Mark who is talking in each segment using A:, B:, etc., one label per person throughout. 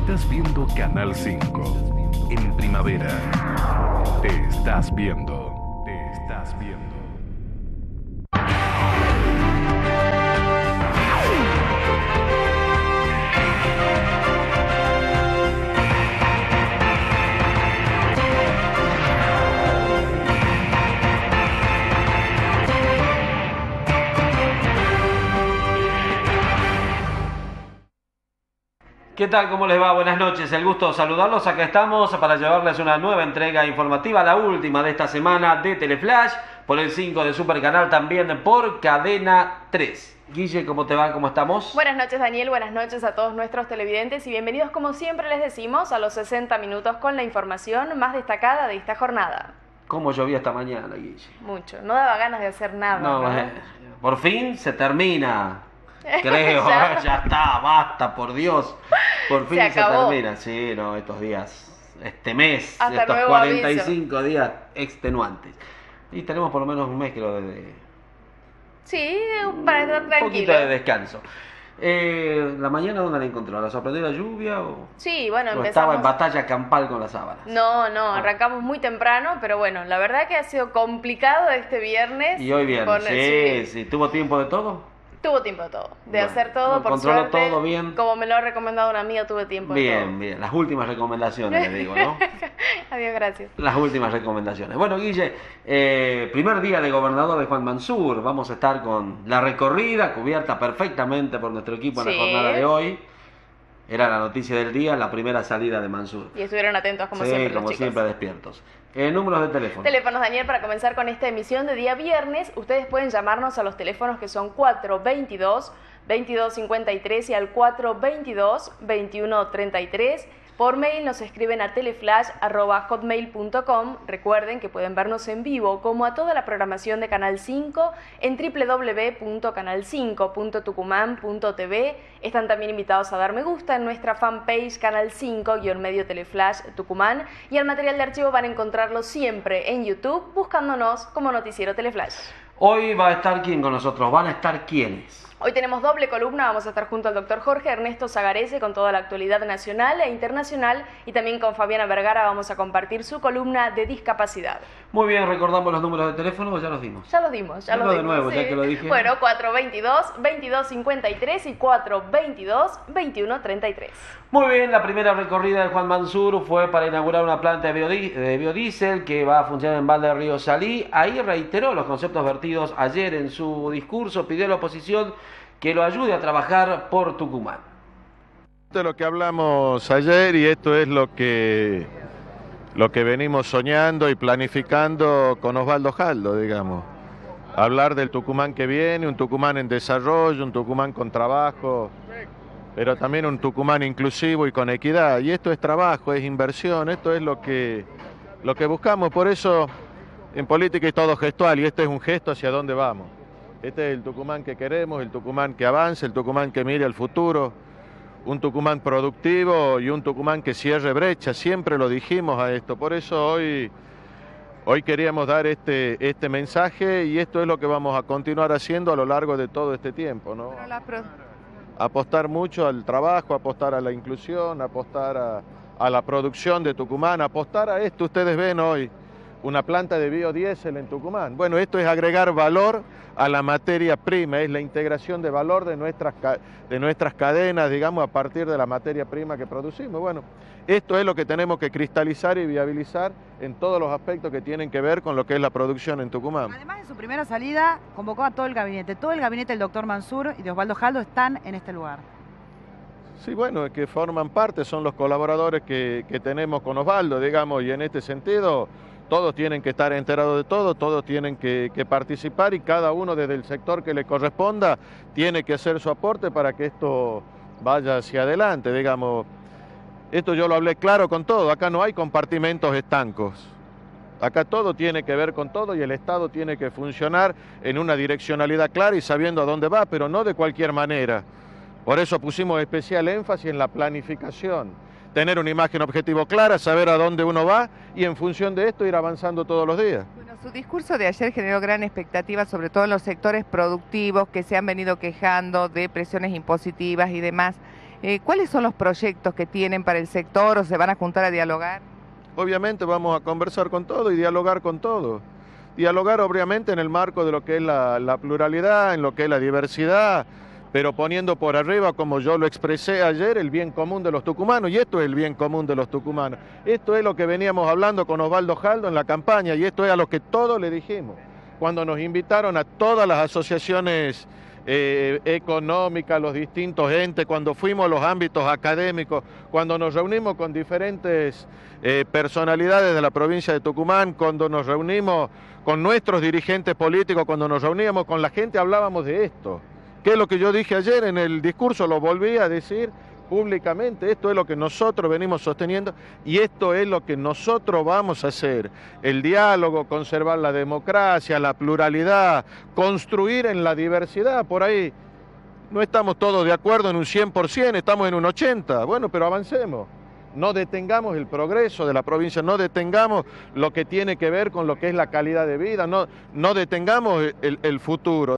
A: Estás viendo Canal 5. En primavera. Te estás viendo. Te estás viendo.
B: ¿Qué tal? ¿Cómo les va? Buenas noches. El gusto de saludarlos. Acá estamos para llevarles una nueva entrega informativa, la última de esta semana de Teleflash, por el 5 de Supercanal, también por Cadena 3. Guille, ¿cómo te va? ¿Cómo estamos?
C: Buenas noches, Daniel. Buenas noches a todos nuestros televidentes y bienvenidos, como siempre les decimos, a los 60 minutos con la información más destacada de esta jornada.
B: ¿Cómo llovía esta mañana, Guille?
C: Mucho. No daba ganas de hacer nada.
B: No, por fin se termina. Creo, ya está, basta, por Dios. Por fin se termina. Sí, no, estos días, este mes,
C: hasta
B: estos 45 días extenuantes. Y tenemos por lo menos un mes, creo, de...
C: Sí, para estar tranquilo.
B: Un poquito de descanso. ¿La mañana dónde la encontró? ¿La sorprendió la lluvia o...?
C: Sí, bueno,
B: ¿O
C: empezamos...
B: estaba en batalla campal con las sábanas?
C: No, arrancamos muy temprano, pero bueno, la verdad que ha sido complicado este viernes.
B: Y hoy viernes, sí. ¿Tuvo tiempo de todo?
C: Tuvo tiempo de todo, hacer todo, por
B: controló
C: suerte.
B: Todo bien.
C: Como me lo ha recomendado una amiga, tuve tiempo de todo.
B: Bien, las últimas recomendaciones, le digo, ¿no?
C: Adiós, gracias.
B: Las últimas recomendaciones. Bueno, Guille, primer día de gobernador de Juan Mansur. Vamos a estar con la recorrida cubierta perfectamente por nuestro equipo en la jornada de hoy. Era la noticia del día, la primera salida de Mansur.
C: Y estuvieron atentos como siempre los chicos.
B: Sí, como siempre despiertos. Números de teléfono.
C: Teléfonos, Daniel, para comenzar con esta emisión de día viernes. Ustedes pueden llamarnos a los teléfonos que son 422-2253 y al 422-2133. Por mail nos escriben a teleflash@hotmail.com. Recuerden que pueden vernos en vivo, como a toda la programación de Canal 5, en www.canal5.tucumán.tv. Están también invitados a dar me gusta en nuestra fanpage Canal 5-medio Teleflash Tucumán. Y el material de archivo van a encontrarlo siempre en YouTube, buscándonos como Noticiero Teleflash.
B: Hoy va a estar ¿quién con nosotros? ¿Van a estar quiénes?
C: Hoy tenemos doble columna, vamos a estar junto al doctor Jorge Ernesto Zagarese con toda la actualidad nacional e internacional, y también con Fabiana Vergara vamos a compartir su columna de discapacidad.
B: Muy bien, recordamos los números de teléfono, ya los dimos.
C: Ya los dimos.
B: De nuevo, sí. Ya que lo dije.
C: Bueno, 422-2253 y 422-2133.
B: Muy bien, la primera recorrida de Juan Mansur fue para inaugurar una planta de biodiesel que va a funcionar en Val de Río Salí. Ahí reiteró los conceptos vertidos ayer en su discurso, pidió a la oposición que lo ayude a trabajar por Tucumán.
D: Esto es lo que hablamos ayer y esto es lo que venimos soñando y planificando con Osvaldo Jaldo, digamos. Hablar del Tucumán que viene, un Tucumán en desarrollo, un Tucumán con trabajo, pero también un Tucumán inclusivo y con equidad. Y esto es trabajo, es inversión, esto es lo que buscamos. Por eso en política es todo gestual y este es un gesto hacia dónde vamos. Este es el Tucumán que queremos, el Tucumán que avance, el Tucumán que mire al futuro, un Tucumán productivo y un Tucumán que cierre brecha. Siempre lo dijimos a esto. Por eso hoy queríamos dar este mensaje y esto es lo que vamos a continuar haciendo a lo largo de todo este tiempo, ¿no? Apostar mucho al trabajo, apostar a la inclusión, apostar a la producción de Tucumán, apostar a esto. Ustedes ven hoy una planta de biodiesel en Tucumán. Bueno, esto es agregar valor a la materia prima, es la integración de valor de nuestras cadenas, digamos, a partir de la materia prima que producimos. Bueno, esto es lo que tenemos que cristalizar y viabilizar en todos los aspectos que tienen que ver con lo que es la producción en Tucumán.
E: Además de su primera salida, convocó a todo el gabinete. Todo el gabinete del doctor Mansur y de Osvaldo Jaldo están en este lugar.
D: Sí, bueno, es que forman parte, son los colaboradores que tenemos con Osvaldo, digamos, y en este sentido todos tienen que estar enterados de todo, todos tienen que participar y cada uno desde el sector que le corresponda tiene que hacer su aporte para que esto vaya hacia adelante, digamos. Esto yo lo hablé claro con todo, acá no hay compartimentos estancos. Acá todo tiene que ver con todo y el Estado tiene que funcionar en una direccionalidad clara y sabiendo a dónde va, pero no de cualquier manera. Por eso pusimos especial énfasis en la planificación. Tener una imagen objetivo clara, saber a dónde uno va y en función de esto ir avanzando todos los días.
F: Bueno, su discurso de ayer generó gran expectativa, sobre todo en los sectores productivos que se han venido quejando de presiones impositivas y demás. ¿Cuáles son los proyectos que tienen para el sector o se van a juntar a dialogar?
D: Obviamente vamos a conversar con todo y dialogar con todo. Dialogar obviamente en el marco de lo que es la pluralidad, en lo que es la diversidad, pero poniendo por arriba, como yo lo expresé ayer, el bien común de los tucumanos, y esto es el bien común de los tucumanos. Esto es lo que veníamos hablando con Osvaldo Jaldo en la campaña, y esto es a lo que todos le dijimos. Cuando nos invitaron a todas las asociaciones económicas, los distintos entes, cuando fuimos a los ámbitos académicos, cuando nos reunimos con diferentes personalidades de la provincia de Tucumán, cuando nos reunimos con nuestros dirigentes políticos, cuando nos reuníamos con la gente, hablábamos de esto. ¿Qué es lo que yo dije ayer en el discurso? Lo volví a decir públicamente. Esto es lo que nosotros venimos sosteniendo y esto es lo que nosotros vamos a hacer. El diálogo, conservar la democracia, la pluralidad, construir en la diversidad. Por ahí no estamos todos de acuerdo en un 100%, estamos en un 80%. Bueno, pero avancemos. No detengamos el progreso de la provincia, no detengamos lo que tiene que ver con lo que es la calidad de vida, no detengamos el futuro.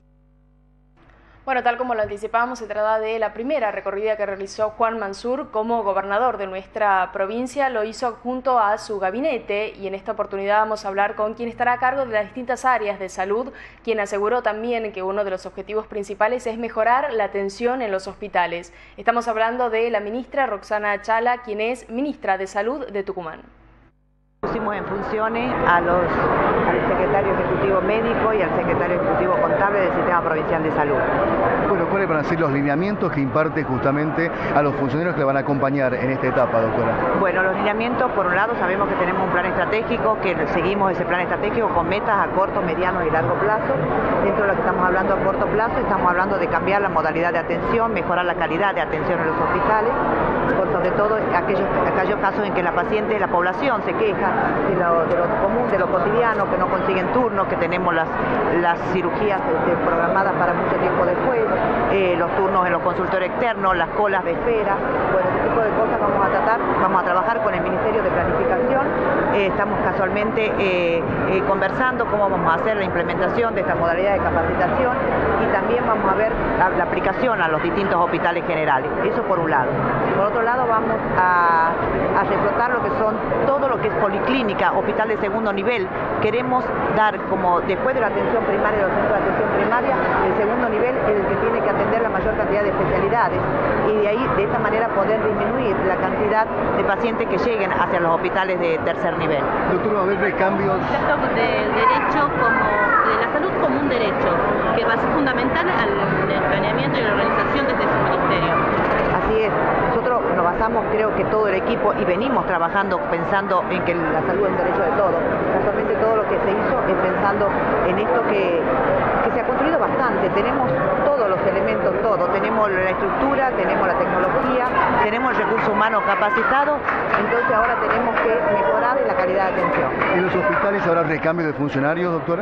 C: Bueno, tal como lo anticipábamos, se trata de la primera recorrida que realizó Juan Mansur como gobernador de nuestra provincia. Lo hizo junto a su gabinete y en esta oportunidad vamos a hablar con quien estará a cargo de las distintas áreas de salud, quien aseguró también que uno de los objetivos principales es mejorar la atención en los hospitales. Estamos hablando de la ministra Roxana Chala, quien es ministra de Salud de Tucumán.
G: Pusimos en funciones al secretario ejecutivo médico y al secretario ejecutivo contable del Sistema Provincial de Salud.
H: Bueno, ¿cuáles van a ser los lineamientos que imparte justamente a los funcionarios que le van a acompañar en esta etapa, doctora?
G: Bueno, los lineamientos, por un lado, sabemos que tenemos un plan estratégico, que seguimos ese plan estratégico con metas a corto, mediano y largo plazo. Dentro de lo que estamos hablando a corto plazo, estamos hablando de cambiar la modalidad de atención, mejorar la calidad de atención en los hospitales, por sobre todo aquellos casos en que la paciente, la población se queja de lo común, de lo cotidiano, que no consiguen turnos, que tenemos las cirugías programadas para mucho tiempo después, los turnos en los consultorios externos, las colas de espera. Bueno, ese tipo de cosas vamos a trabajar con el Ministerio de Planificación. Estamos casualmente conversando cómo vamos a hacer la implementación de esta modalidad de capacitación y también vamos a ver la aplicación a los distintos hospitales generales. Eso por un lado. Por otro lado, vamos a reflotar lo que son todo lo que es policlínica, hospital de segundo nivel. Queremos dar, como después de la atención primaria, de los centros de atención primaria, el segundo nivel es el que tiene que atender la mayor cantidad de especialidades y de ahí, de esta manera, poder disminuir la cantidad de pacientes que lleguen hacia los hospitales de tercer nivel.
H: Doctor, ¿va a haber cambios?
I: Del derecho de la salud como un derecho, que va a ser fundamental al planeamiento y la organización desde su ministerio.
G: Así es. Nosotros nos basamos, creo que todo el equipo, y venimos trabajando pensando en que la salud es un derecho de todos. Casualmente todo lo que se hizo es pensando en esto que se ha construido bastante. Tenemos todos los elementos, tenemos la estructura, tenemos la tecnología, tenemos el recurso humano capacitado, entonces ahora tenemos que mejorar la calidad de atención.
H: ¿En los hospitales habrá recambio de funcionarios, doctora?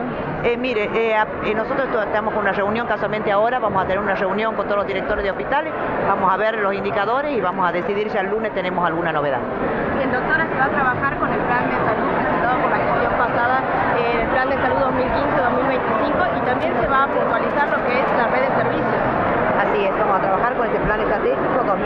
G: Nosotros estamos con una reunión casualmente ahora, vamos a tener una reunión con todos los directores de hospitales, vamos a ver los indicadores y vamos a decidir si el lunes tenemos alguna novedad.
I: Bien, doctora, se va a trabajar con el plan de salud presentado por la gestión pasada, el plan de salud 2015-2025 y también se va a puntualizar lo que es la red de servicios.
G: Así es, vamos a trabajar con este plan estratégico 2015-2025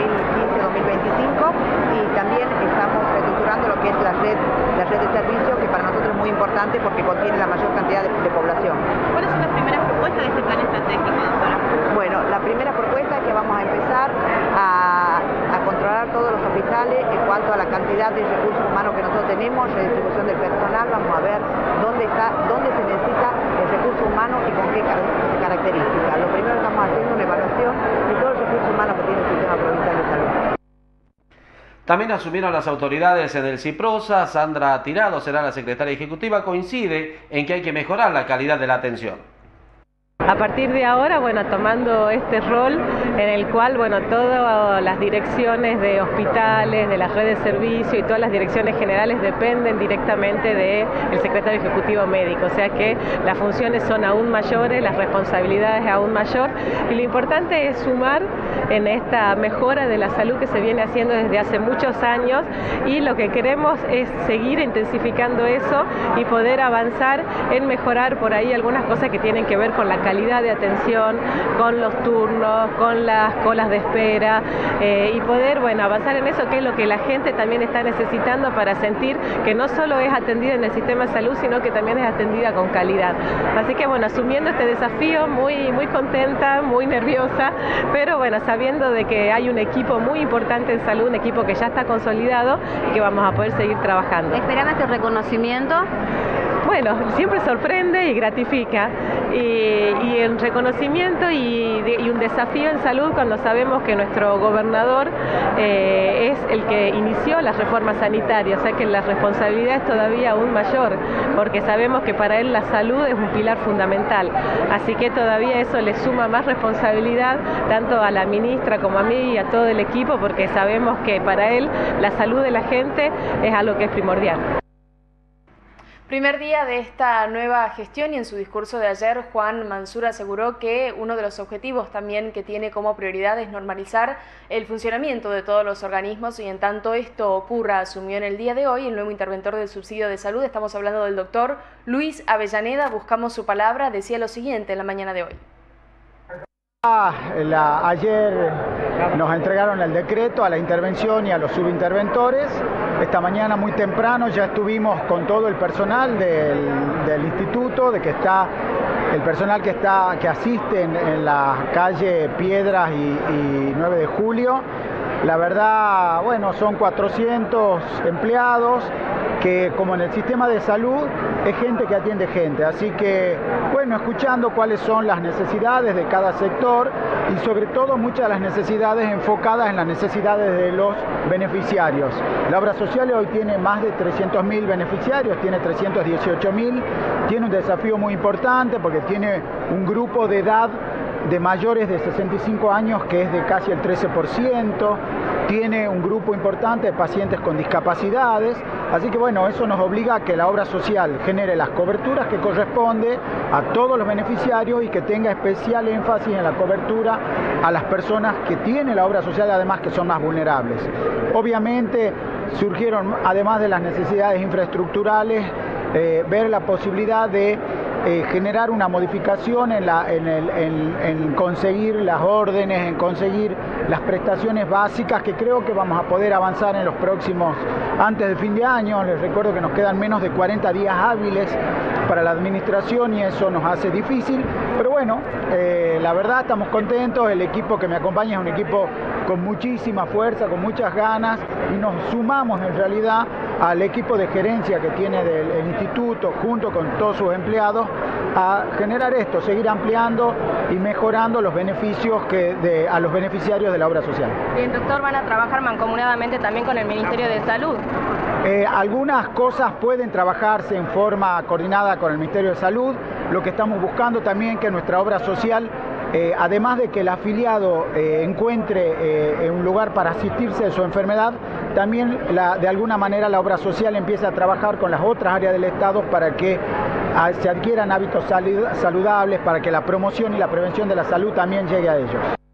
G: y también estamos estructurando lo que es la red de servicios, que para nosotros es muy importante porque contiene la mayor cantidad de población.
I: ¿Cuáles son las primeras propuestas de este plan estratégico, doctora?
G: Bueno, la primera propuesta es que vamos a empezar a controlar todos los hospitales en cuanto a la cantidad de recursos humanos que nosotros tenemos, redistribución del personal, vamos a ver dónde se necesita el recurso humano y con qué características. Lo primero que estamos haciendo es una evaluación de todos los recursos humanos que tiene el Sistema Provincial de Salud.
B: También asumieron las autoridades en el CIPROSA. Sandra Tirado será la secretaria ejecutiva. Coincide en que hay que mejorar la calidad de la atención.
J: A partir de ahora, bueno, tomando este rol en el cual, bueno, todas las direcciones de hospitales, de las redes de servicio y todas las direcciones generales dependen directamente del secretario ejecutivo médico, o sea que las funciones son aún mayores, las responsabilidades aún mayor y lo importante es sumar en esta mejora de la salud que se viene haciendo desde hace muchos años, y lo que queremos es seguir intensificando eso y poder avanzar en mejorar por ahí algunas cosas que tienen que ver con la calidad de atención, con los turnos, con las colas de espera, y poder, bueno, avanzar en eso, que es lo que la gente también está necesitando para sentir que no solo es atendida en el sistema de salud, sino que también es atendida con calidad. Así que bueno, asumiendo este desafío, muy contenta, muy nerviosa, pero bueno, sabiendo de que hay un equipo muy importante en salud, un equipo que ya está consolidado y que vamos a poder seguir trabajando.
K: ¿Esperaba este reconocimiento?
J: Bueno, siempre sorprende y gratifica, y el reconocimiento y un desafío en salud cuando sabemos que nuestro gobernador es el que inició las reformas sanitarias, o sea que la responsabilidad es todavía aún mayor, porque sabemos que para él la salud es un pilar fundamental, así que todavía eso le suma más responsabilidad tanto a la ministra como a mí y a todo el equipo, porque sabemos que para él la salud de la gente es algo que es primordial.
C: Primer día de esta nueva gestión, y en su discurso de ayer Juan Mansur aseguró que uno de los objetivos también que tiene como prioridad es normalizar el funcionamiento de todos los organismos, y en tanto esto ocurra, asumió en el día de hoy el nuevo interventor del subsidio de salud. Estamos hablando del doctor Luis Avellaneda. Buscamos su palabra. Decía lo siguiente en la mañana de hoy.
L: Ayer nos entregaron el decreto a la intervención y a los subinterventores. Esta mañana muy temprano ya estuvimos con todo el personal del instituto, de que está el personal que asiste en la calle Piedras y 9 de julio. La verdad, bueno, son 400 empleados que, como en el sistema de salud, es gente que atiende gente. Así que, bueno, escuchando cuáles son las necesidades de cada sector, y sobre todo muchas de las necesidades enfocadas en las necesidades de los beneficiarios. La obra social hoy tiene más de 300.000 beneficiarios, tiene 318.000, tiene un desafío muy importante porque tiene un grupo de edad de mayores de 65 años que es de casi el 13%, tiene un grupo importante de pacientes con discapacidades, así que bueno, eso nos obliga a que la obra social genere las coberturas que corresponde a todos los beneficiarios y que tenga especial énfasis en la cobertura a las personas que tiene la obra social, además que son más vulnerables. Obviamente surgieron, además de las necesidades infraestructurales, ver la posibilidad de generar una modificación en conseguir las órdenes, en conseguir las prestaciones básicas, que creo que vamos a poder avanzar en los próximos, antes de fin de año. Les recuerdo que nos quedan menos de 40 días hábiles para la administración y eso nos hace difícil, pero bueno, la verdad estamos contentos. El equipo que me acompaña es un equipo con muchísima fuerza, con muchas ganas, y nos sumamos en realidad al equipo de gerencia que tiene del instituto junto con todos sus empleados a generar esto, seguir ampliando y mejorando los beneficios a los beneficiarios de la obra social.
K: Bien, doctor, ¿van a trabajar mancomunadamente también con el Ministerio de Salud?
L: Algunas cosas pueden trabajarse en forma coordinada con el Ministerio de Salud. Lo que estamos buscando también que nuestra obra social, además de que el afiliado encuentre un lugar para asistirse de su enfermedad, también de alguna manera la obra social empiece a trabajar con las otras áreas del Estado para que se adquieran hábitos saludables, para que la promoción y la prevención de la salud también llegue a ellos.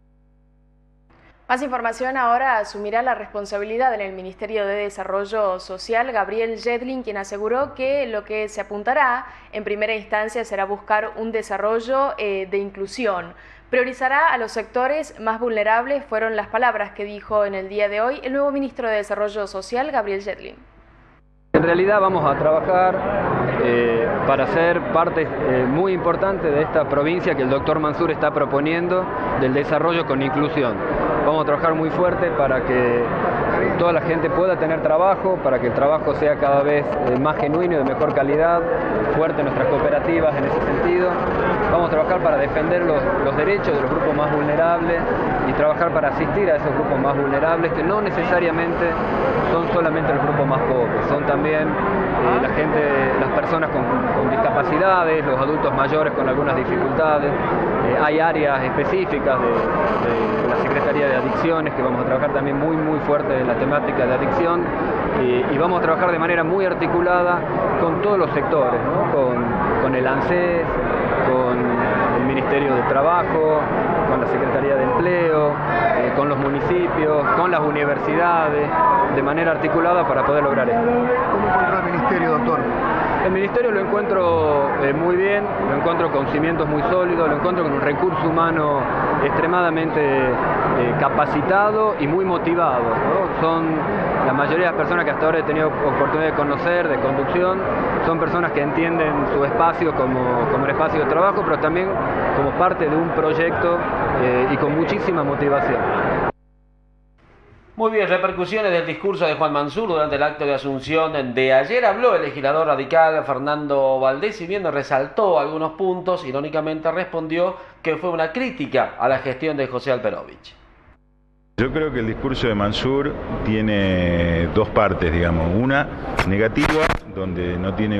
C: Más información. Ahora asumirá la responsabilidad en el Ministerio de Desarrollo Social Gabriel Yedlin, quien aseguró que lo que se apuntará en primera instancia será buscar un desarrollo de inclusión. Priorizará a los sectores más vulnerables, fueron las palabras que dijo en el día de hoy el nuevo ministro de Desarrollo Social, Gabriel Yedlin.
M: En realidad vamos a trabajar para ser parte muy importante de esta provincia que el doctor Mansur está proponiendo del desarrollo con inclusión. Vamos a trabajar muy fuerte para que toda la gente pueda tener trabajo, para que el trabajo sea cada vez más genuino y de mejor calidad, fuerte nuestras cooperativas en ese sentido. Vamos a trabajar para defender los derechos de los grupos más vulnerables y trabajar para asistir a esos grupos más vulnerables, que no necesariamente son solamente los grupos más pobres, son también las personas con discapacidades, los adultos mayores con algunas dificultades. Hay áreas específicas de la Secretaría de Adicciones que vamos a trabajar también muy fuerte en la temática de adicción, y vamos a trabajar de manera muy articulada con todos los sectores, ¿no? con el ANSES, con el Ministerio de Trabajo, con la Secretaría de Empleo, con los municipios, con las universidades, de manera articulada para poder lograr esto.
H: ¿Cómo encontró el Ministerio, doctor?
M: El Ministerio lo encuentro muy bien, lo encuentro con cimientos muy sólidos, lo encuentro con un recurso humano extremadamente capacitado y muy motivado, ¿no? Son la mayoría de las personas que hasta ahora he tenido oportunidad de conocer, de conducción, son personas que entienden su espacio como el espacio de trabajo, pero también como parte de un proyecto y con muchísima motivación.
B: Muy bien, repercusiones del discurso de Juan Mansur durante el acto de asunción de ayer. Habló el legislador radical Fernando Valdés, y bien resaltó algunos puntos, irónicamente respondió que fue una crítica a la gestión de José Alperovich.
N: Yo creo que el discurso de Mansur tiene dos partes, digamos. Una negativa, donde no tiene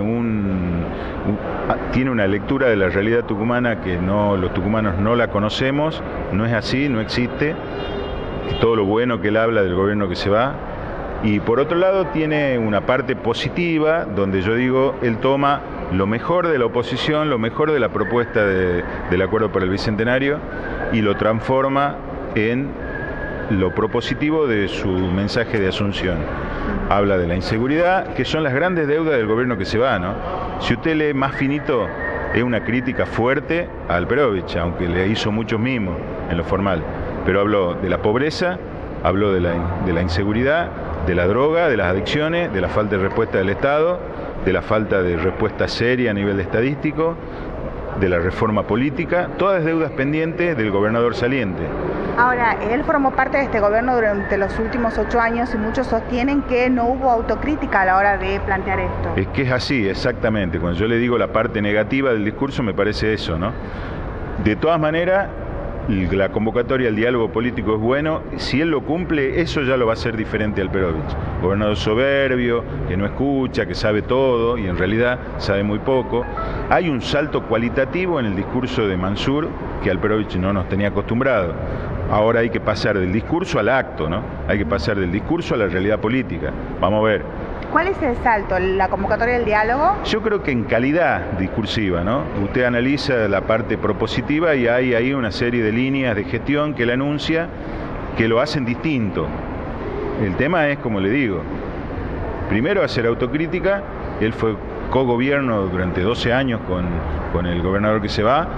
N: tiene una lectura de la realidad tucumana que los tucumanos no la conocemos, no es así, no existe. Todo lo bueno que él habla del gobierno que se va. Y por otro lado tiene una parte positiva, donde yo digo, él toma lo mejor de la oposición, lo mejor de la propuesta del Acuerdo para el Bicentenario, y lo transforma en lo propositivo de su mensaje de asunción. Habla de la inseguridad, que son las grandes deudas del gobierno que se va, ¿no? Si usted lee más finito, es una crítica fuerte a Alperovich, aunque le hizo muchos mimos en lo formal. Pero habló de la pobreza, habló de la inseguridad, de la droga, de las adicciones, de la falta de respuesta del Estado, de la falta de respuesta seria a nivel estadístico, de la reforma política, todas deudas pendientes del gobernador saliente.
O: Ahora, él formó parte de este gobierno durante los últimos 8 años y muchos sostienen que no hubo autocrítica a la hora de plantear esto.
N: Es que es así, exactamente. Cuando yo le digo la parte negativa del discurso, me parece eso, ¿no? De todas maneras, la convocatoria al diálogo político es bueno. Si él lo cumple, eso ya lo va a hacer diferente a Alperovich. Gobernador soberbio, que no escucha, que sabe todo y en realidad sabe muy poco. Hay un salto cualitativo en el discurso de Mansur que Alperovich no nos tenía acostumbrado. Ahora hay que pasar del discurso al acto, ¿no? Hay que pasar del discurso a la realidad política. Vamos a ver.
O: ¿Cuál es el salto? ¿La convocatoria del diálogo?
N: Yo creo que en calidad discursiva, ¿no? Usted analiza la parte propositiva y hay ahí una serie de líneas de gestión que él anuncia que lo hacen distinto. El tema es, como le digo, primero hacer autocrítica. Él fue cogobierno durante 12 años con el gobernador que se va.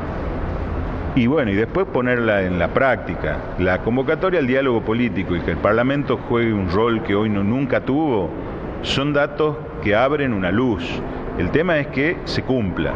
N: Y bueno, y después ponerla en la práctica. La convocatoria al diálogo político y que el Parlamento juegue un rol que hoy nunca tuvo, son datos que abren una luz. El tema es que se cumpla.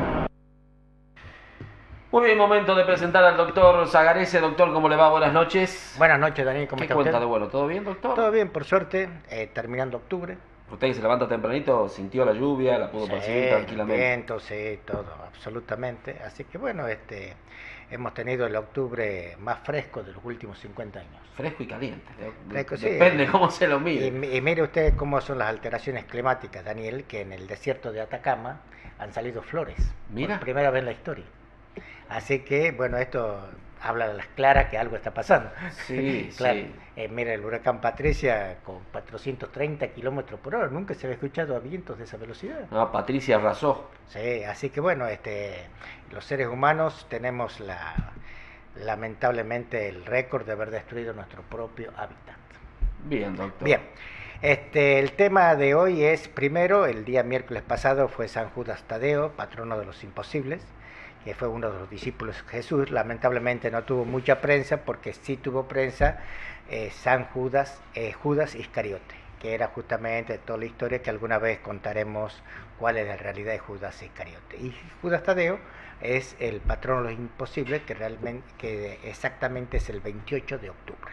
B: Muy bien, momento de presentar al doctor Zagarese. Doctor, ¿cómo le va? Buenas noches.
P: Buenas noches, Daniel. ¿Cómo está usted?
B: ¿Qué cuenta de bueno? ¿Todo bien, doctor?
P: Todo bien, por suerte, terminando octubre.
B: Usted que se levanta tempranito, sintió la lluvia, la pudo percibir tranquilamente.
P: Viento, sí, todo, absolutamente. Así que bueno, hemos tenido el octubre más fresco de los últimos 50 años.
B: Fresco y caliente.
P: Fresco, sí.
B: Depende cómo se lo mire.
P: Y mire usted cómo son las alteraciones climáticas, Daniel, que en el desierto de Atacama han salido flores.
B: Mira.
P: Por primera vez en la historia. Así que, bueno, esto habla de las claras que algo está pasando.
B: Sí,
P: claro.
B: sí.
P: Mira, el huracán Patricia con 430 kilómetros por hora, nunca se había escuchado a vientos de esa velocidad.
B: No, Patricia arrasó.
P: Sí, así que bueno, los seres humanos tenemos lamentablemente el récord de haber destruido nuestro propio hábitat.
B: Bien, doctor.
P: Bien, el tema de hoy es, primero, el día miércoles pasado fue San Judas Tadeo, patrono de los imposibles, que fue uno de los discípulos de Jesús. Lamentablemente no tuvo mucha prensa, porque sí tuvo prensa San Judas, Judas Iscariote, que era justamente toda la historia que alguna vez contaremos cuál es la realidad de Judas Iscariote. Y Judas Tadeo es el patrono de los imposibles, que exactamente es el 28 de octubre.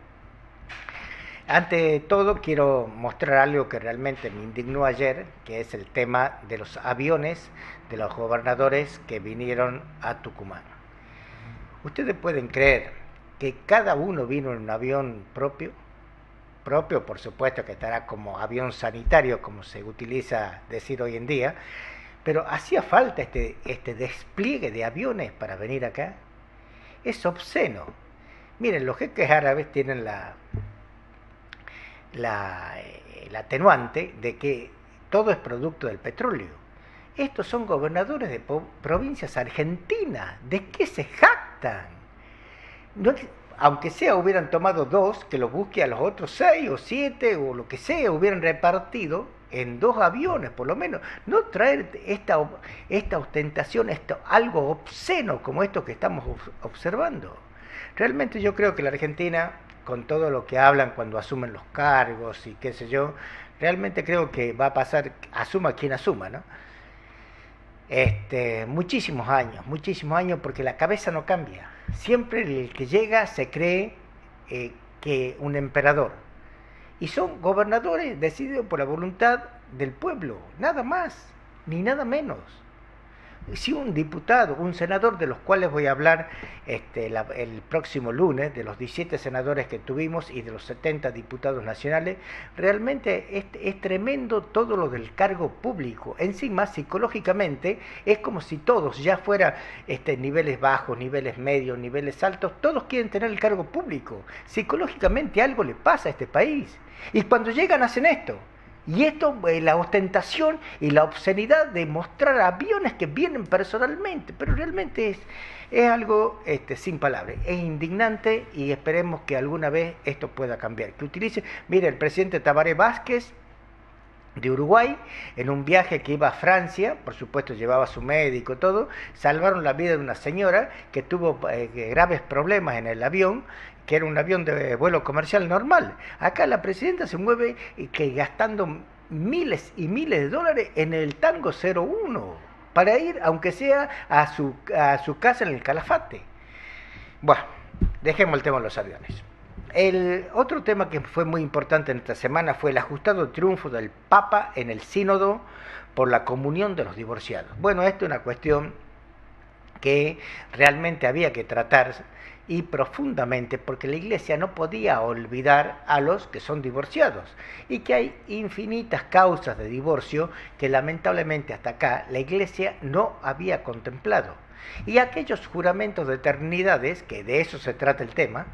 P: Ante todo, quiero mostrar algo que realmente me indignó ayer, que es el tema de los aviones de los gobernadores que vinieron a Tucumán. Ustedes pueden creer que cada uno vino en un avión propio, por supuesto que estará como avión sanitario, como se utiliza decir hoy en día, pero hacía falta este despliegue de aviones para venir acá. Es obsceno. Miren, los jeques árabes tienen el atenuante de que todo es producto del petróleo. Estos son gobernadores de provincias argentinas. ¿De qué se jactan? aunque sea hubieran tomado 2, que los busque a los otros 6 o 7 o lo que sea, hubieran repartido en 2 aviones por lo menos. No traer esta ostentación, algo obsceno como esto que estamos observando. Realmente yo creo que la Argentina, con todo lo que hablan cuando asumen los cargos y qué sé yo, realmente creo que va a pasar, asuma quien asuma, ¿no? Muchísimos años, porque la cabeza no cambia. Siempre el que llega se cree que un emperador. Y son gobernadores decididos por la voluntad del pueblo, nada más, ni nada menos. Si un diputado, un senador, de los cuales voy a hablar el próximo lunes, de los 17 senadores que tuvimos y de los 70 diputados nacionales, realmente es tremendo todo lo del cargo público. Encima, psicológicamente, es como si todos, ya fuera niveles bajos, niveles medios, niveles altos, todos quieren tener el cargo público. Psicológicamente algo le pasa a este país. Y cuando llegan hacen esto. Y esto, la ostentación y la obscenidad de mostrar aviones que vienen personalmente, pero realmente es algo sin palabras, es indignante y esperemos que alguna vez esto pueda cambiar. Que utilice, mire, el presidente Tabaré Vázquez de Uruguay, en un viaje que iba a Francia, por supuesto llevaba a su médico, todo, salvaron la vida de una señora que tuvo graves problemas en el avión, que era un avión de vuelo comercial normal. Acá la presidenta se mueve gastando miles y miles de dólares en el Tango 01 para ir, aunque sea a su casa en el Calafate. Bueno, dejemos el tema de los aviones. El otro tema que fue muy importante en esta semana fue el ajustado triunfo del Papa en el Sínodo por la comunión de los divorciados. Bueno, esto es una cuestión que realmente había que tratar y profundamente, porque la Iglesia no podía olvidar a los que son divorciados y que hay infinitas causas de divorcio que lamentablemente hasta acá la Iglesia no había contemplado. Y aquellos juramentos de eternidades, que de eso se trata el tema,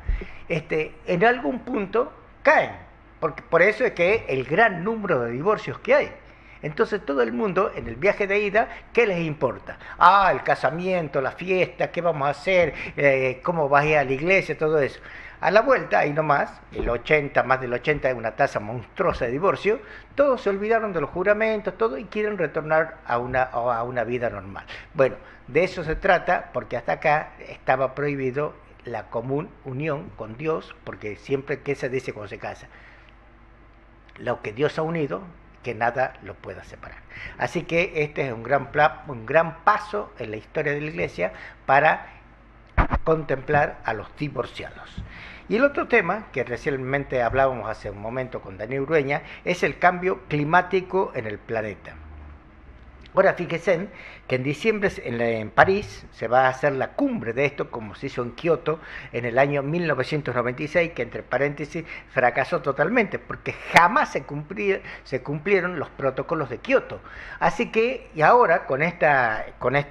P: en algún punto caen, porque por eso es que el gran número de divorcios que hay. Entonces todo el mundo en el viaje de ida, ¿qué les importa? El casamiento, la fiesta, ¿qué vamos a hacer? ¿Cómo vas a ir a la iglesia? Todo eso. A la vuelta, ahí nomás, más del 80 es una tasa monstruosa de divorcio, todos se olvidaron de los juramentos, todo, y quieren retornar a una vida normal. Bueno, de eso se trata, porque hasta acá estaba prohibido la común unión con Dios, porque siempre, ¿qué se dice cuando se casa? Lo que Dios ha unido, que nada lo pueda separar. Así que este es un gran paso en la historia de la Iglesia para contemplar a los divorciados. Y el otro tema, que recientemente hablábamos hace un momento con Daniel Urueña, es el cambio climático en el planeta. Ahora fíjense que en diciembre en París se va a hacer la cumbre de esto, como se hizo en Kioto en el año 1996, que entre paréntesis fracasó totalmente, porque jamás se cumplieron los protocolos de Kioto. Así que, y ahora con esta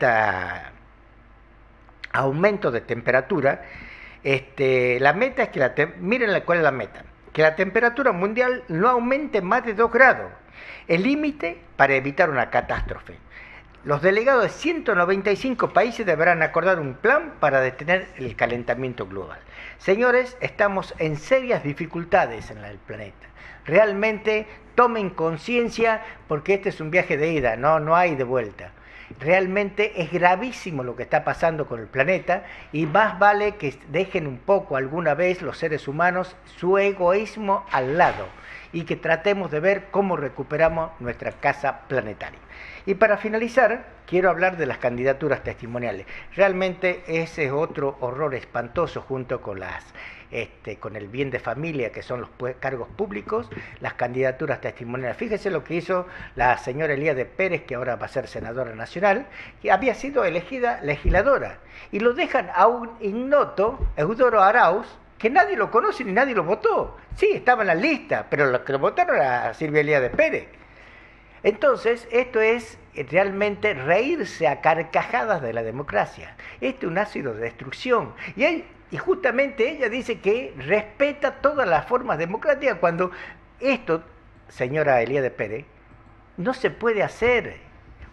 P: aumento de temperatura, la meta es que miren cuál es la meta, que la temperatura mundial no aumente más de 2 grados. El límite para evitar una catástrofe. Los delegados de 195 países deberán acordar un plan para detener el calentamiento global. Señores, estamos en serias dificultades en el planeta. Realmente tomen conciencia, porque este es un viaje de ida, no hay de vuelta. Realmente es gravísimo lo que está pasando con el planeta y más vale que dejen un poco alguna vez los seres humanos su egoísmo al lado y que tratemos de ver cómo recuperamos nuestra casa planetaria. Y para finalizar, quiero hablar de las candidaturas testimoniales. Realmente ese es otro horror espantoso junto con con el bien de familia, que son los cargos públicos, las candidaturas testimoniales. Fíjese lo que hizo la señora Elíade Pérez, que ahora va a ser senadora nacional, que había sido elegida legisladora, y lo dejan a un ignoto, Eudoro Arauz, que nadie lo conoce ni nadie lo votó. Sí, estaba en la lista, pero lo que lo votaron era Silvia Elíade Pérez. Entonces, esto es realmente reírse a carcajadas de la democracia. Esto es un ácido de destrucción. Y justamente ella dice que respeta todas las formas democráticas, cuando esto, señora Elíade Pérez, no se puede hacer.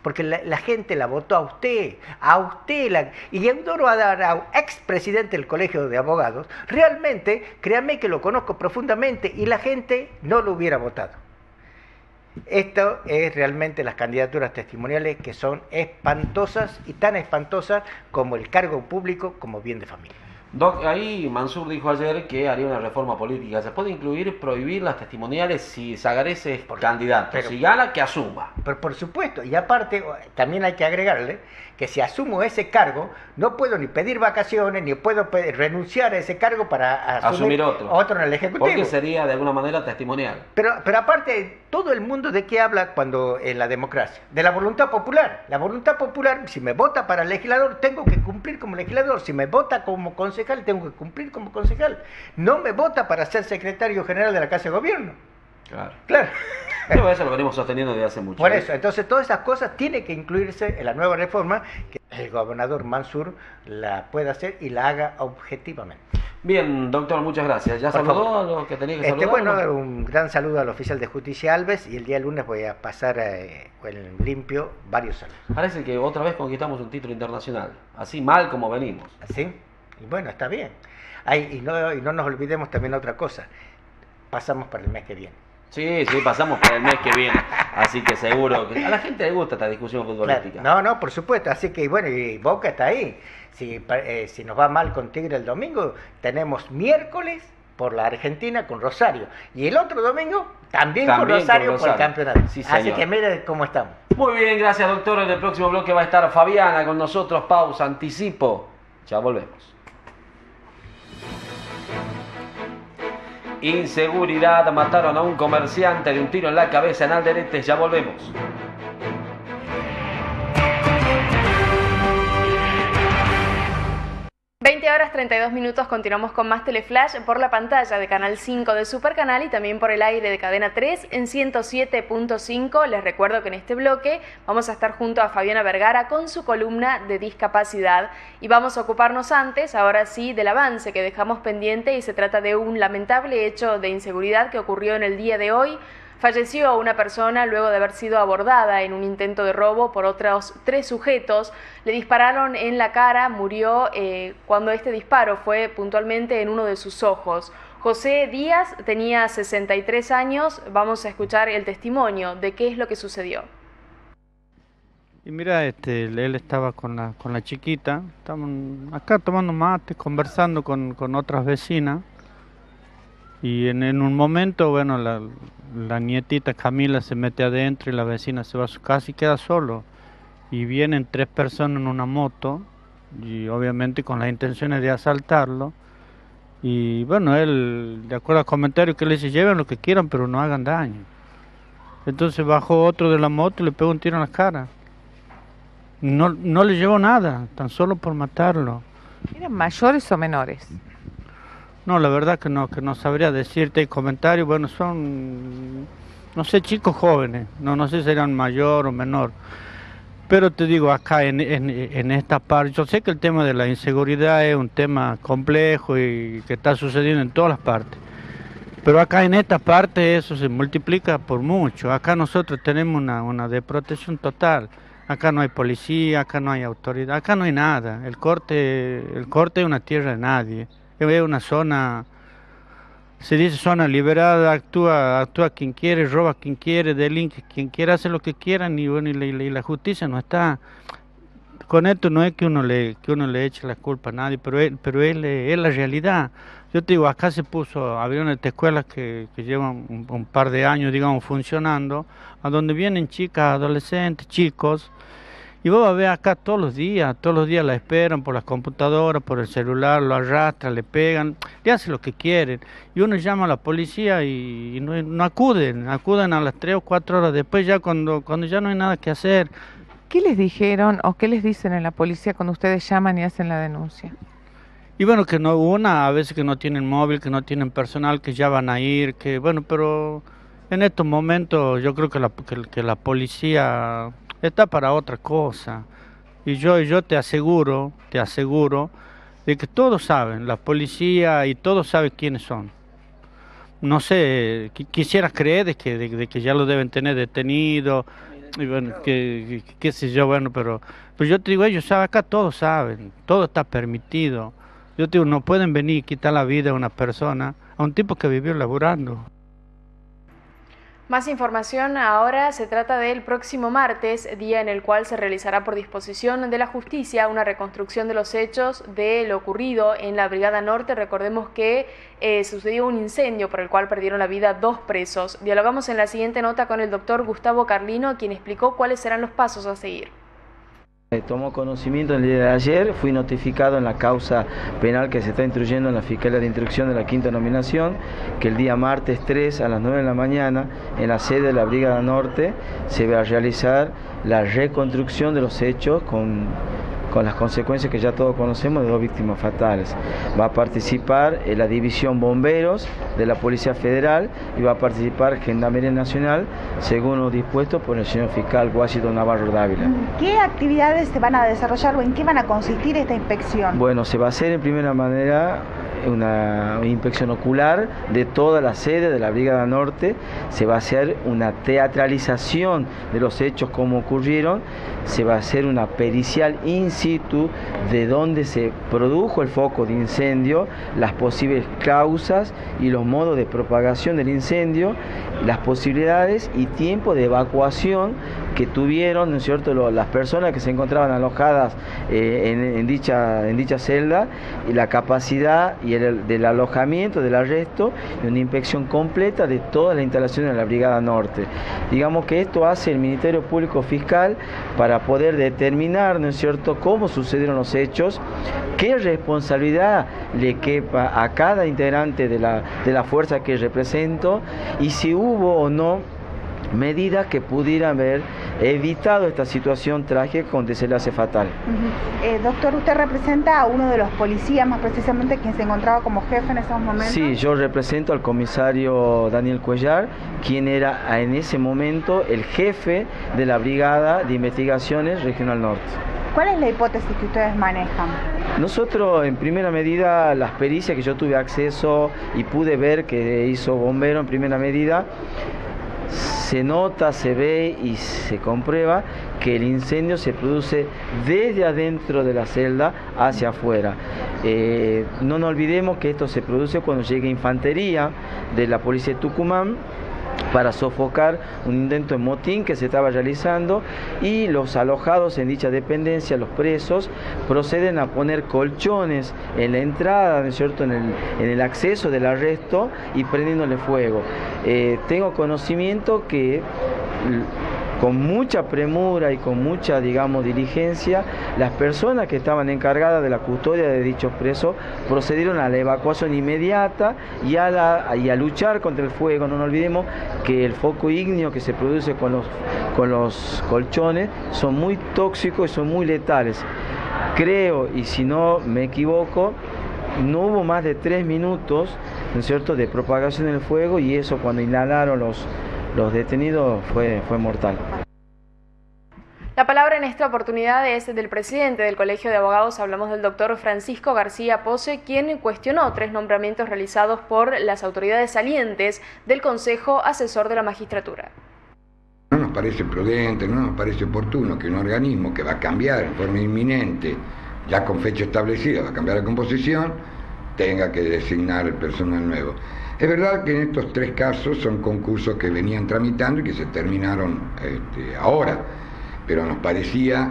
P: porque la gente la votó a usted, y Eudoro Arau, expresidente del Colegio de Abogados, realmente, créanme que lo conozco profundamente, y la gente no lo hubiera votado. Esto es realmente las candidaturas testimoniales que son espantosas, y tan espantosas como el cargo público como bien de familia.
B: Doc, ahí Mansur dijo ayer que haría una reforma política. ¿Se puede incluir prohibir las testimoniales si Sagarés es candidato? Pero, si gana, que asuma.
P: Pero por supuesto, y aparte también hay que agregarle que si asumo ese cargo, no puedo ni pedir vacaciones, ni puedo renunciar a ese cargo para asumir otro en el Ejecutivo.
B: Porque sería de alguna manera testimonial.
P: Pero aparte, todo el mundo ¿de qué habla cuando en la democracia? De la voluntad popular. La voluntad popular, si me vota para legislador, tengo que cumplir como legislador. Si me vota como concejal, tengo que cumplir como concejal. No me vota para ser secretario general de la Casa de Gobierno. Claro.
B: Pero eso lo venimos sosteniendo desde hace mucho.
P: Por eso, entonces todas esas cosas tienen que incluirse en la nueva reforma, que el gobernador Mansur la pueda hacer y la haga objetivamente.
B: Bien, doctor, muchas gracias. ¿Ya saludó a los que tenía que saludar?
P: Bueno, un gran saludo al oficial de justicia Alves, y el día lunes voy a pasar en limpio varios saludos.
B: Parece que otra vez conquistamos un título internacional, así mal como venimos.
P: ¿Sí? Y bueno, está bien. Y no nos olvidemos también otra cosa, pasamos para el mes que viene.
B: Sí, pasamos para el mes que viene, así que seguro que a la gente le gusta esta discusión futbolística.
P: Claro. No, por supuesto, así que bueno, y Boca está ahí. Si nos va mal con Tigre el domingo, tenemos miércoles por la Argentina con Rosario, y el otro domingo también con Rosario por el campeonato.
B: Sí,
P: así que mire cómo estamos.
B: Muy bien, gracias, doctor. En el próximo bloque va a estar Fabiana con nosotros. Pausa, anticipo, ya volvemos. Inseguridad, mataron a un comerciante de un tiro en la cabeza en Alderete, ya volvemos.
C: 20:32, continuamos con más Teleflash por la pantalla de Canal 5 de Supercanal y también por el aire de Cadena 3 en 107.5. Les recuerdo que en este bloque vamos a estar junto a Fabiana Vergara con su columna de discapacidad y vamos a ocuparnos antes, ahora sí, del avance que dejamos pendiente, y se trata de un lamentable hecho de inseguridad que ocurrió en el día de hoy. Falleció una persona luego de haber sido abordada en un intento de robo por otros 3 sujetos. Le dispararon en la cara, murió cuando este disparo fue puntualmente en uno de sus ojos. José Díaz tenía 63 años. Vamos a escuchar el testimonio de qué es lo que sucedió.
Q: Y mira, él estaba con la chiquita. Estaban acá tomando mate, conversando con otras vecinas. Y en un momento, bueno, la nietita Camila se mete adentro y la vecina se va a su casa y queda solo. Y vienen 3 personas en una moto, y obviamente con las intenciones de asaltarlo. Y bueno, él, de acuerdo al comentario que le dice, lleven lo que quieran, pero no hagan daño. Entonces bajó otro de la moto y le pegó un tiro en la cara. No le llevó nada, tan solo por matarlo.
F: ¿Eran mayores o menores?
Q: No, la verdad que no sabría decirte. Hay comentarios, bueno, son, no sé, chicos jóvenes, no sé si eran mayor o menor. Pero te digo, acá en esta parte, yo sé que el tema de la inseguridad es un tema complejo y que está sucediendo en todas las partes. Pero acá en esta parte eso se multiplica por mucho. Acá nosotros tenemos una desprotección total. Acá no hay policía, acá no hay autoridad, acá no hay nada. El corte es una tierra de nadie. Es una zona, se dice zona liberada, actúa quien quiere, roba quien quiere, delinque quien quiera, hace lo que quieran, y bueno, y la justicia no está. Con esto no es que uno le eche la culpa a nadie, pero es la realidad. Yo te digo, acá se puso aviones de escuelas que llevan un par de años, digamos, funcionando, a donde vienen chicas, adolescentes, chicos. Y vos vas a ver acá todos los días la esperan por las computadoras, por el celular, lo arrastran, le pegan, le hacen lo que quieren. Y uno llama a la policía y no acuden a las 3 o 4 horas después, ya cuando ya no hay nada que hacer.
F: ¿Qué les dijeron o qué les dicen en la policía cuando ustedes llaman y hacen la denuncia?
Q: Y bueno, que a veces que no tienen móvil, que no tienen personal, que ya van a ir, que bueno, pero en estos momentos yo creo que la policía está para otra cosa. Y yo te aseguro de que todos saben, la policía y todos saben quiénes son. No sé, quisiera creer de que ya lo deben tener detenido, Y bueno, qué sé yo, bueno, pero yo te digo, ellos saben, acá todos saben, todo está permitido. Yo te digo, no pueden venir y quitar la vida a una persona, a un tipo que vivió laburando.
C: Más información ahora, se trata del próximo martes, día en el cual se realizará por disposición de la justicia una reconstrucción de los hechos de lo ocurrido en la Brigada Norte. Recordemos que sucedió un incendio por el cual perdieron la vida 2 presos. Dialogamos en la siguiente nota con el doctor Gustavo Carlino, quien explicó cuáles serán los pasos a seguir.
R: Tomó conocimiento el día de ayer, fui notificado en la causa penal que se está instruyendo en la Fiscalía de Instrucción de la Quinta Nominación, que el día martes 3 a las 9 de la mañana, en la sede de la Brigada Norte, se va a realizar la reconstrucción de los hechos con las consecuencias que ya todos conocemos de 2 víctimas fatales. Va a participar la División Bomberos de la Policía Federal y va a participar Gendarmería Nacional, según lo dispuesto por el señor fiscal Washington Navarro Dávila.
O: ¿Qué actividades se van a desarrollar o en qué van a consistir esta inspección?
R: Bueno, se va a hacer en primera manera una inspección ocular de toda la sede de la Brigada Norte, se va a hacer una teatralización de los hechos como ocurrieron, se va a hacer una pericial in situ de dónde se produjo el foco de incendio, las posibles causas y los modos de propagación del incendio, las posibilidades y tiempo de evacuación que tuvieron, ¿no es cierto?, las personas que se encontraban alojadas en dicha celda, y la capacidad y del alojamiento, del arresto, y una inspección completa de todas las instalaciones de la Brigada Norte. Digamos que esto hace el Ministerio Público Fiscal para poder determinar, ¿no es cierto?, cómo sucedieron los hechos, qué responsabilidad le quepa a cada integrante de la fuerza que represento, y si hubo o no medidas que pudieran haber evitado esta situación trágica con desenlace fatal.
O: Doctor, usted representa a uno de los policías, más precisamente quien se encontraba como jefe en esos momentos.
R: Sí, yo represento al comisario Daniel Cuellar, quien era en ese momento el jefe de la Brigada de Investigaciones Regional Norte.
O: ¿Cuál es la hipótesis que ustedes manejan?
R: Nosotros, en primera medida, las pericias que yo tuve acceso y pude ver que hizo Bombero en primera medida, se nota, se ve y se comprueba que el incendio se produce desde adentro de la celda hacia afuera. No nos olvidemos que esto se produce cuando llega infantería de la policía de Tucumán para sofocar un intento de motín que se estaba realizando, y los alojados en dicha dependencia, los presos, proceden a poner colchones en la entrada, ¿no es cierto?, en el acceso del arresto, y prendiéndole fuego. Tengo conocimiento que con mucha premura y con mucha, digamos, diligencia, las personas que estaban encargadas de la custodia de dichos presos procedieron a la evacuación inmediata y a luchar contra el fuego. No nos olvidemos que el foco ígneo que se produce con los colchones son muy tóxicos y son muy letales. Creo, y si no me equivoco, no hubo más de 3 minutos, ¿no es cierto?, de propagación del fuego, y eso cuando inhalaron los detenidos fue mortal.
C: La palabra en esta oportunidad es del presidente del Colegio de Abogados. Hablamos del doctor Francisco García Pose, quien cuestionó 3 nombramientos realizados por las autoridades salientes del Consejo Asesor de la Magistratura.
S: No nos parece prudente, no nos parece oportuno que un organismo que va a cambiar en forma inminente, ya con fecha establecida, va a cambiar la composición, tenga que designar el personal nuevo. Es verdad que en estos 3 casos son concursos que venían tramitando y que se terminaron ahora, pero nos parecía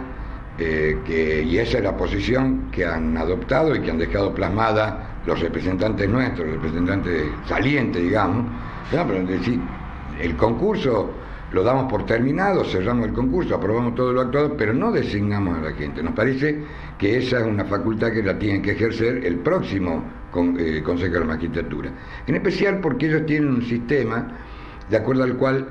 S: y esa es la posición que han adoptado y que han dejado plasmada los representantes nuestros, los representantes salientes, digamos. No, pero decir, el concurso lo damos por terminado, cerramos el concurso, aprobamos todo lo actuado, pero no designamos a la gente. Nos parece que esa es una facultad que la tienen que ejercer el próximo Consejo de la Magistratura. En especial porque ellos tienen un sistema de acuerdo al cual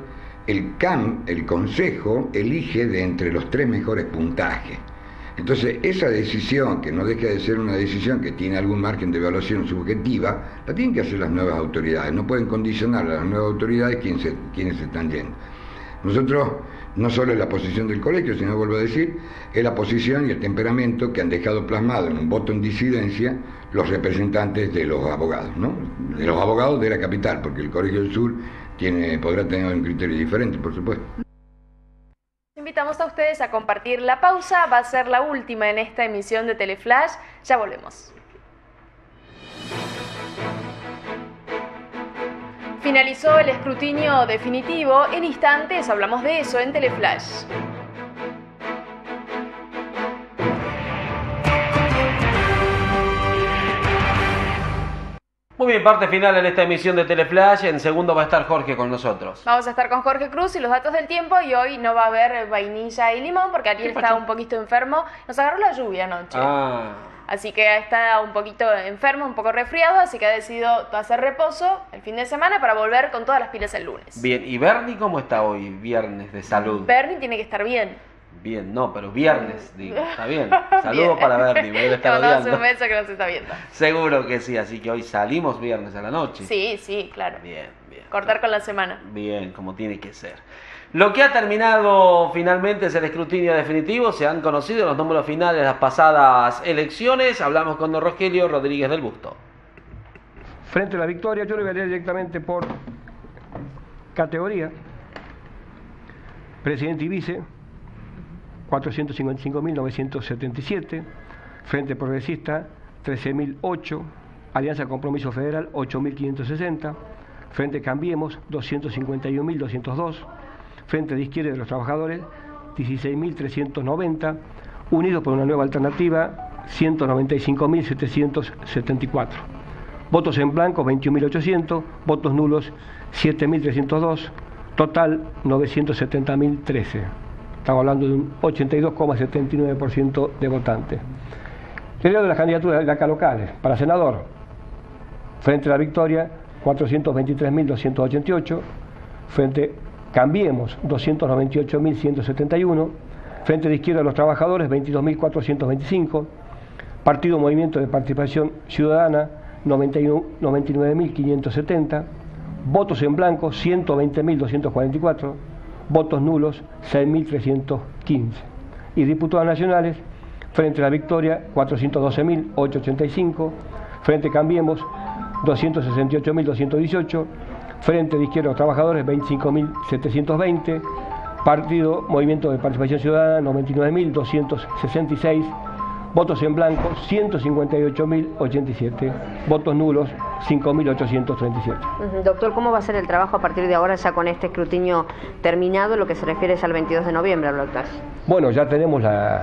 S: el Consejo elige de entre los 3 mejores puntajes. Entonces, esa decisión, que no deja de ser una decisión que tiene algún margen de evaluación subjetiva, la tienen que hacer las nuevas autoridades. No pueden condicionar a las nuevas autoridades quienes se están yendo. Nosotros, no solo es la posición del colegio, sino, vuelvo a decir, es la posición y el temperamento que han dejado plasmado en un voto en disidencia los representantes de los abogados, ¿no? De los abogados de la capital, porque el Colegio del Sur podrá tener un criterio diferente, por supuesto.
C: invitamos a ustedes a compartir la pausa. Va a ser la última en esta emisión de Teleflash. Ya volvemos. Finalizó el escrutinio definitivo. En instantes hablamos de eso en Teleflash.
B: Muy bien, parte final en esta emisión de Teleflash. En segundo va a estar Jorge con nosotros.
C: Vamos a estar con Jorge Cruz y los datos del tiempo, y hoy no va a haber vainilla y limón porque Ariel está un poquito enfermo. Nos agarró la lluvia anoche. Así que está un poquito enfermo, un poco resfriado, así que ha decidido hacer reposo el fin de semana para volver con todas las pilas el lunes.
B: Bien, ¿y Bernie cómo está hoy, viernes de salud?
C: Bernie tiene que estar bien.
B: Bien, no, pero viernes, digo, está bien. Saludos para Bernie, me debe estar odiando.
C: Un beso que nos está viendo.
B: Seguro que sí, así que hoy salimos viernes a la noche.
C: Sí, sí, claro.
B: Bien, bien.
C: Cortar con la semana.
B: Bien, como tiene que ser. Lo que ha terminado finalmente es el escrutinio definitivo. Se han conocido los números finales de las pasadas elecciones. Hablamos con don Rogelio Rodríguez del Busto.
T: Frente a la Victoria, yo le voy a leer directamente por categoría. Presidente y vice, 455.977. Frente Progresista, 13.008. Alianza Compromiso Federal, 8.560. Frente Cambiemos, 251.202. Frente de Izquierda de los Trabajadores, 16.390. Unidos por una Nueva Alternativa, 195.774. Votos en blanco, 21.800. Votos nulos, 7.302. Total, 970.013. Estamos hablando de un 82,79% de votantes. Le leo de las candidaturas de acá locales. Para senador, Frente a la Victoria, 423.288. Frente Cambiemos, 298.171. Frente de Izquierda de los Trabajadores, 22.425. Partido Movimiento de Participación Ciudadana, 99.570. Votos en blanco, 120.244. Votos nulos, 6.315. Y diputados nacionales, Frente a la Victoria, 412.885. Frente Cambiemos, 268.218. Frente de Izquierda de los Trabajadores, 25.720. Partido Movimiento de Participación Ciudadana, 99.266. Votos en blanco, 158.087. Votos nulos, 5.837.
U: Doctor, ¿cómo va a ser el trabajo a partir de ahora, ya con este escrutinio terminado, lo que se refiere ya al 22 de noviembre, doctor?
T: Bueno, ya tenemos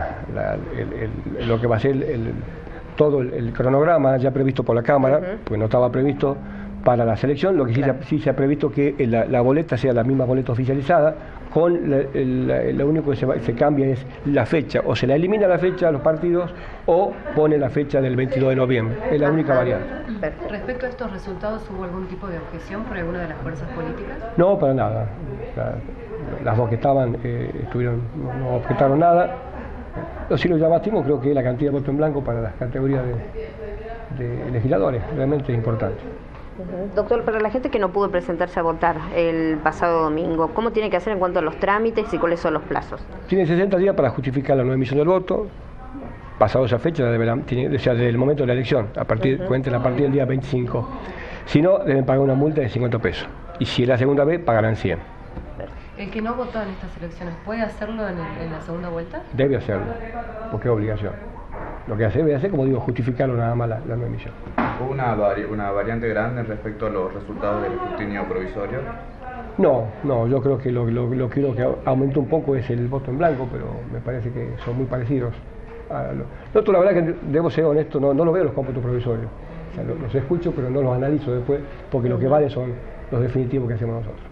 T: lo que va a ser todo el cronograma ya previsto por la Cámara, pues no estaba previsto para la selección. Lo que sí se ha previsto que la boleta sea la misma boleta oficializada, con lo único que se cambia es la fecha, o se la elimina la fecha a los partidos o pone la fecha del 22 de noviembre, es la única variante.
V: Respecto a estos resultados, ¿hubo algún tipo de objeción por alguna de las fuerzas políticas?
T: No, para nada. Las dos que estaban no objetaron nada. Lo sí lo llamativos creo que es la cantidad de votos en blanco para las categorías de legisladores, realmente es importante.
U: Doctor, para la gente que no pudo presentarse a votar el pasado domingo, ¿cómo tiene que hacer en cuanto a los trámites y cuáles son los plazos?
T: Tiene 60 días para justificar la no emisión del voto. Pasado esa fecha, desde el momento de la elección, cuenten a partir del día 25. Si no, deben pagar una multa de 50 pesos. Y si es la segunda vez, pagarán 100.
V: ¿El que no votó en estas elecciones puede hacerlo en la segunda vuelta?
T: Debe hacerlo, porque es obligación. Lo que debe hacer, como digo, justificarlo nada más la no emisión.
W: ¿Hubo una variante grande respecto a los resultados del escrutinio provisorio?
T: No, yo creo que lo que aumentó un poco es el voto en blanco, pero me parece que son muy parecidos. La verdad que debo ser honesto, no lo veo los cómputos provisorios. O sea, los escucho, pero no los analizo después, porque lo que vale son los definitivos que hacemos nosotros.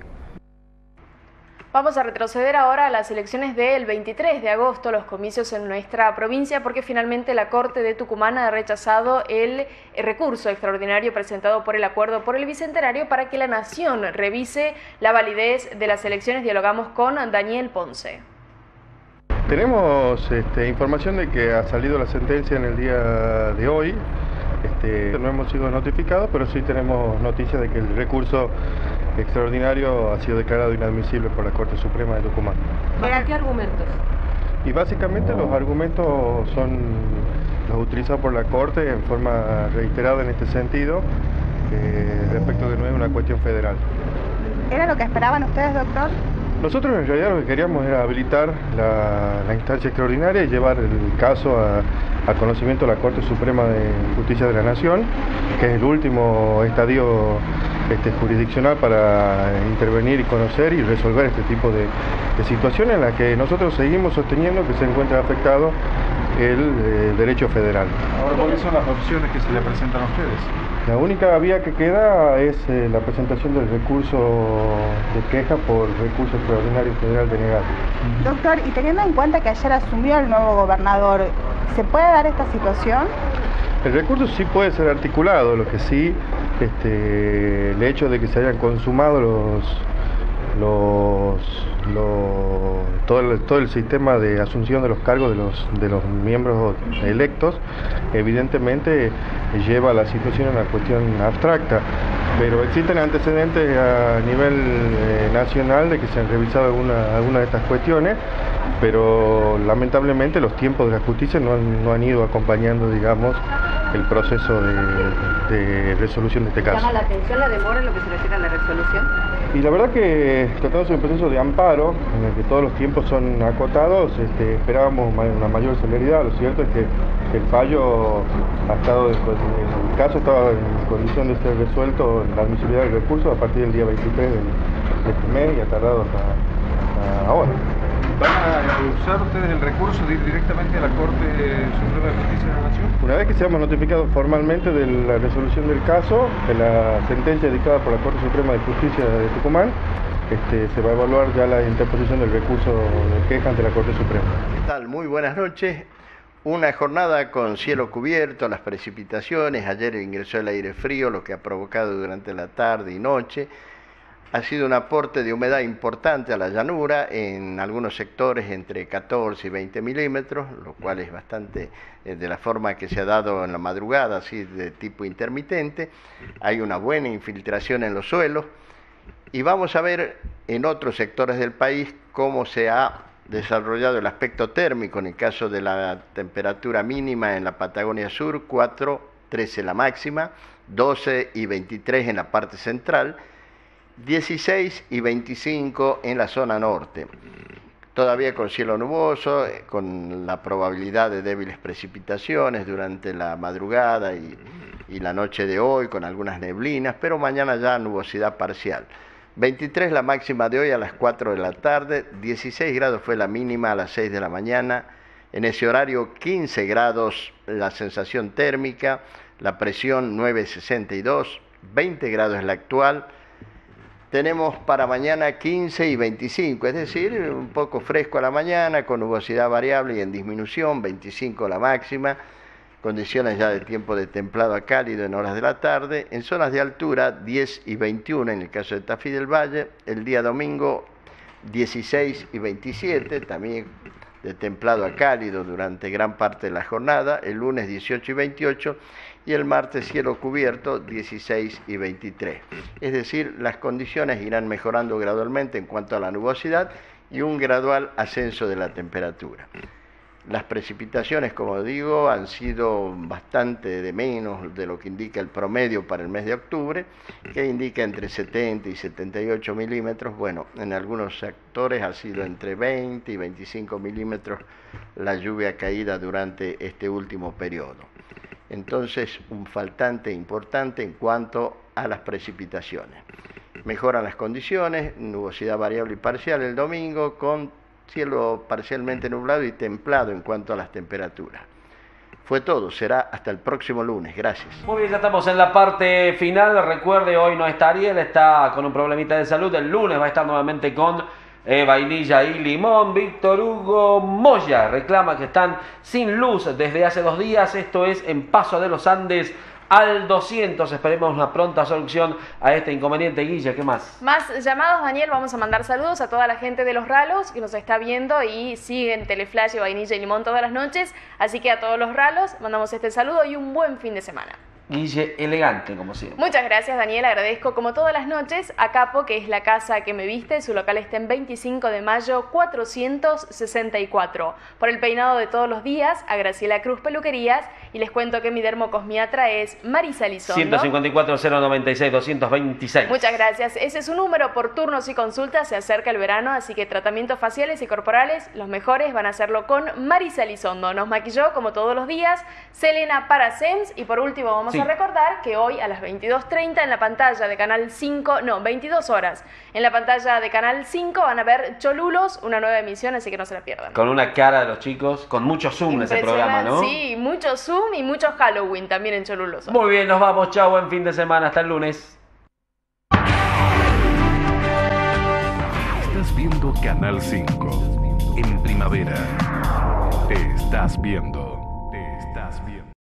C: Vamos a retroceder ahora a las elecciones del 23 de agosto, los comicios en nuestra provincia, porque finalmente la Corte de Tucumán ha rechazado el recurso extraordinario presentado por el Acuerdo por el Bicentenario para que la Nación revise la validez de las elecciones. Dialogamos con Daniel Ponce.
X: Tenemos información de que ha salido la sentencia en el día de hoy. No hemos sido notificados, pero sí tenemos noticias de que el recurso extraordinario ha sido declarado inadmisible por la Corte Suprema de Tucumán.
V: ¿Para qué argumentos?
X: Y básicamente los argumentos son los utilizados por la Corte en forma reiterada en este sentido, respecto de no es una cuestión federal.
O: ¿Era lo que esperaban ustedes, doctor?
X: Nosotros en realidad lo que queríamos era habilitar la instancia extraordinaria y llevar el caso a conocimiento de la Corte Suprema de Justicia de la Nación, que es el último estadio jurisdiccional para intervenir y conocer y resolver este tipo de situaciones en las que nosotros seguimos sosteniendo que se encuentra afectado el derecho federal.
W: Ahora, ¿cuáles son las opciones que se le presentan a ustedes?
X: La única vía que queda es la presentación del recurso de queja por recurso extraordinario federal denegado.
O: Doctor, y teniendo en cuenta que ayer asumió el nuevo gobernador, ¿se puede dar esta situación?
X: El recurso sí puede ser articulado, lo que sí, el hecho de que se hayan consumado todo el sistema de asunción de los cargos de los miembros electos, evidentemente lleva a la situación a una cuestión abstracta, pero existen antecedentes a nivel nacional de que se han revisado algunas de estas cuestiones, pero lamentablemente los tiempos de la justicia no han ido acompañando, digamos, el proceso de resolución de este caso.
U: ¿Llama la atención la demora en lo que se refiere a la resolución?
X: Y la verdad que tratándose de un proceso de amparo, en el que todos los tiempos son acotados, esperábamos una mayor celeridad. Lo cierto es que el fallo ha estado, el caso estaba en condición de ser resuelto en la admisibilidad del recurso a partir del día 23 de este mes y ha tardado hasta ahora.
W: ¿Van a usar ustedes el recurso de ir directamente a la Corte Suprema de Justicia de la Nación?
X: Una vez que seamos notificados formalmente de la resolución del caso, de la sentencia dictada por la Corte Suprema de Justicia de Tucumán, se va a evaluar ya la interposición del recurso de queja ante la Corte Suprema.
A: ¿Qué tal? Muy buenas noches. Una jornada con cielo cubierto, las precipitaciones, ayer ingresó el aire frío, lo que ha provocado durante la tarde y noche. Ha sido un aporte de humedad importante a la llanura, en algunos sectores entre 14 y 20 milímetros, lo cual es bastante de la forma que se ha dado en la madrugada, así de tipo intermitente. Hay una buena infiltración en los suelos y vamos a ver en otros sectores del país cómo se ha desarrollado el aspecto térmico. En el caso de la temperatura mínima en la Patagonia Sur, 13 la máxima, 12 y 23 en la parte central, 16 y 25 en la zona norte. Todavía con cielo nuboso, con la probabilidad de débiles precipitaciones durante la madrugada y la noche de hoy, con algunas neblinas, pero mañana ya nubosidad parcial. 23 la máxima de hoy a las 4 de la tarde, 16 grados fue la mínima a las 6 de la mañana. En ese horario 15 grados la sensación térmica, la presión 9,62, 20 grados es la actual. Tenemos para mañana 15 y 25, es decir, un poco fresco a la mañana, con nubosidad variable y en disminución, 25 la máxima, condiciones ya de tiempo de templado a cálido en horas de la tarde. En zonas de altura, 10 y 21 en el caso de Tafí del Valle, el día domingo 16 y 27, también de templado a cálido durante gran parte de la jornada, el lunes 18 y 28, y el martes cielo cubierto 16 y 23. Es decir, las condiciones irán mejorando gradualmente en cuanto a la nubosidad y un gradual ascenso de la temperatura. Las precipitaciones, como digo, han sido bastante de menos de lo que indica el promedio para el mes de octubre, que indica entre 70 y 78 milímetros. Bueno, en algunos sectores ha sido entre 20 y 25 milímetros la lluvia caída durante este último periodo. Entonces, un faltante importante en cuanto a las precipitaciones. Mejoran las condiciones, nubosidad variable y parcial el domingo, con cielo parcialmente nublado y templado en cuanto a las temperaturas. Fue todo, será hasta el próximo lunes. Gracias.
B: Muy bien, ya estamos en la parte final. Recuerde, hoy no está Ariel, está con un problemita de salud. El lunes va a estar nuevamente con vainilla y limón. Víctor Hugo Moya reclama que están sin luz desde hace 2 días. Esto es en Paso de los Andes al 200. Esperemos una pronta solución a este inconveniente. Guilla, ¿qué más?
C: Más llamados, Daniel. Vamos a mandar saludos a toda la gente de Los Ralos que nos está viendo y siguen Teleflash, vainilla y limón todas las noches. Así que a todos los Ralos mandamos este saludo y un buen fin de semana.
B: Guille, elegante como siempre.
C: Muchas gracias, Daniel. Agradezco como todas las noches a Capo, que es la casa que me viste. Su local está en 25 de mayo 464. Por el peinado de todos los días, a Graciela Cruz Peluquerías. Y les cuento que mi dermocosmiatra es Marisa Lizondo.
B: 154-096-226.
C: Muchas gracias. Ese es su número por turnos y consultas. Se acerca el verano, así que tratamientos faciales y corporales, los mejores van a hacerlo con Marisa Lizondo. Nos maquilló como todos los días Selena Paracems. Y por último vamos a recordar que hoy a las 22:30 en la pantalla de Canal 5, no, 22 horas, en la pantalla de Canal 5 van a ver Cholulos, una nueva emisión, así que no se la pierdan.
B: Con una cara de los chicos, con mucho zoom ese programa, ¿no?
C: Sí, mucho Zoom y mucho Halloween también en Cholulos.
B: Muy bien, nos vamos, chao, buen fin de semana, hasta el lunes.
D: Estás viendo Canal 5 en primavera. Te estás viendo.